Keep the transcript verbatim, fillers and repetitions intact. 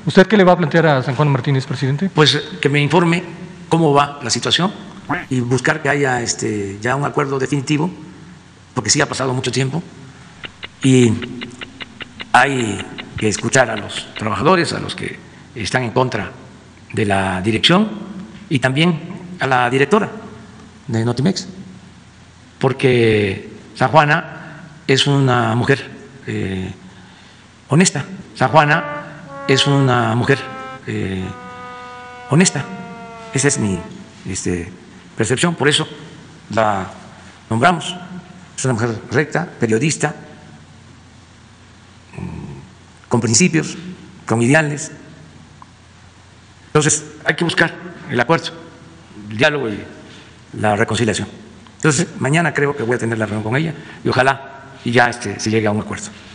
¿Usted qué le va a plantear a San Juan Martínez, presidente? Pues que me informe cómo va la situación y buscar que haya este, ya un acuerdo definitivo, porque sí ha pasado mucho tiempo y hay que escuchar a los trabajadores, a los que están en contra de la dirección y también a la directora de Notimex, porque San Juana es una mujer eh, honesta, San Juana es una mujer eh, honesta, esa es mi este, percepción, por eso la nombramos, es una mujer recta, periodista, con principios, con ideales. Entonces hay que buscar el acuerdo, el diálogo y la reconciliación. Entonces mañana creo que voy a tener la reunión con ella y ojalá y ya este, se llegue a un acuerdo.